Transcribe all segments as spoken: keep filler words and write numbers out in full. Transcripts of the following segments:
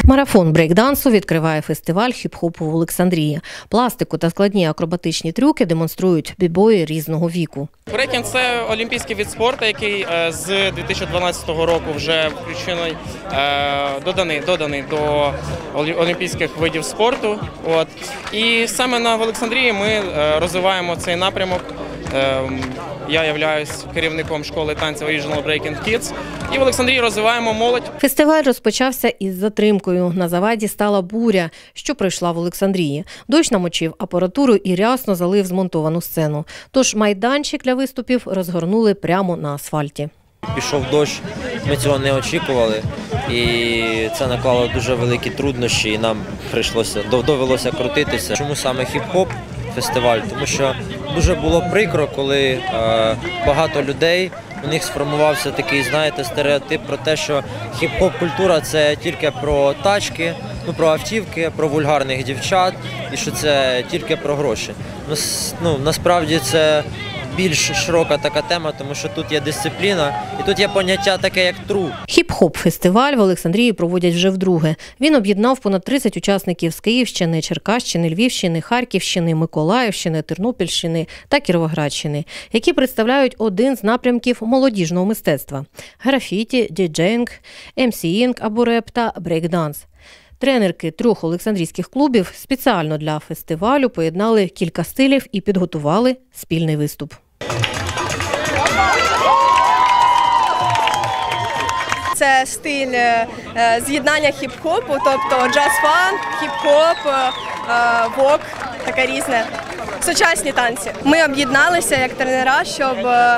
Марафон брейкдансу відкриває фестиваль хіп-хопу в Олександрії. Пластику та складні акробатичні трюки демонструють бібої різного віку. Брейкінг – це олімпійський вид спорту, який з дві тисячі дванадцятого року вже включений, доданий, доданий до олімпійських видів спорту. От. І саме на в Олександрії ми розвиваємо цей напрямок. Я являюсь керівником школи танців Original Breaking Kids. І в Олександрії розвиваємо молодь. Фестиваль розпочався із затримкою. На заваді стала буря, що пройшла в Олександрії. Дощ намочив апаратуру і рясно залив змонтовану сцену. Тож майданчик для виступів розгорнули прямо на асфальті. Пішов дощ, ми цього не очікували, і це наклало дуже великі труднощі, і нам прийшлося, довелося крутитися. Чому саме хіп-хоп фестиваль? Тому що дуже було прикро, коли е, багато людей, у них сформувався такий, знаєте, стереотип про те, що хіп-хоп-культура – це тільки про тачки, ну, про автівки, про вульгарних дівчат, і що це тільки про гроші. Ну, насправді це більш широка така тема, тому що тут є дисципліна і тут є поняття таке, як тру. Хіп-хоп-фестиваль в Олександрії проводять вже вдруге. Він об'єднав понад тридцять учасників з Київщини, Черкащини, Львівщини, Харківщини, Миколаївщини, Тернопільщини та Кіровоградщини, які представляють один з напрямків молодіжного мистецтва – графіті, діджеїнг, емсіїнг або реп та брейкданс. Тренерки трьох олександрійських клубів спеціально для фестивалю поєднали кілька стилів і підготували спільний виступ. Це стиль з'єднання хіп-хопу, тобто джаз-фанк, хіп-хоп, вок, таке різне. Сучасні танці. Ми об'єдналися як тренера, щоб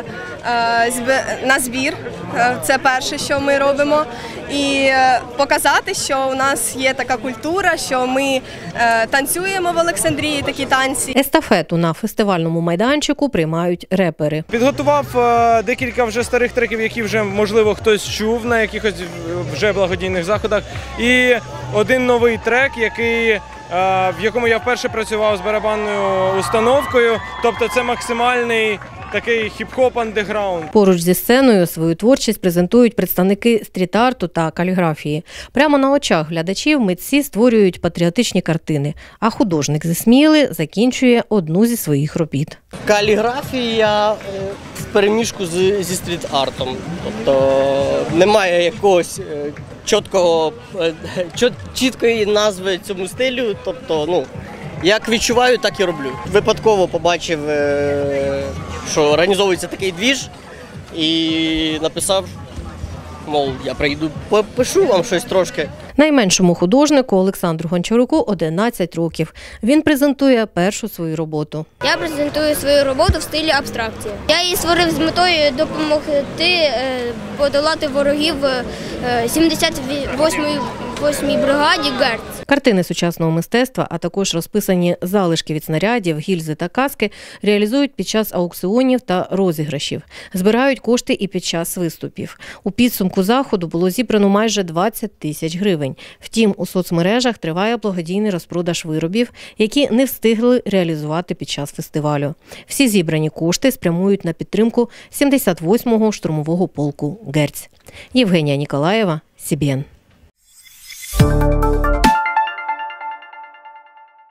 на збір, це перше, що ми робимо, і показати, що у нас є така культура, що ми танцюємо в Олександрії такі танці. Естафету на фестивальному майданчику приймають репери. Підготував декілька вже старих треків, які вже, можливо, хтось чув на якихось вже благодійних заходах, і один новий трек, який в якому я вперше працював з барабанною установкою, тобто це максимальний такий хіп-хоп андеграунд. Поруч зі сценою свою творчість презентують представники стріт-арту та каліграфії. Прямо на очах глядачів митці створюють патріотичні картини, а художник зі Сміли закінчує одну зі своїх робіт. Каліграфія в переміжку зі стріт-артом, тобто немає якогось чіткого, чіткої назви цьому стилю, тобто, ну, як відчуваю, так і роблю. Випадково побачив, що організовується такий двіж, і написав, мов, я прийду, попишу вам щось трошки. Найменшому художнику Олександру Гончаруку одинадцять років. Він презентує першу свою роботу. Я презентую свою роботу в стилі абстракції. Я її створив з метою допомогти подолати ворогів сімдесят восьмій бригаді «Герц». Картини сучасного мистецтва, а також розписані залишки від снарядів, гільзи та каски реалізують під час аукціонів та розіграшів. Збирають кошти і під час виступів. У підсумку заходу було зібрано майже двадцять тисяч гривень. Втім, у соцмережах триває благодійний розпродаж виробів, які не встигли реалізувати під час фестивалю. Всі зібрані кошти спрямують на підтримку сімдесят восьмого штурмового полку «Герц». Євгенія Ніколаєва, Сі Бі Ен.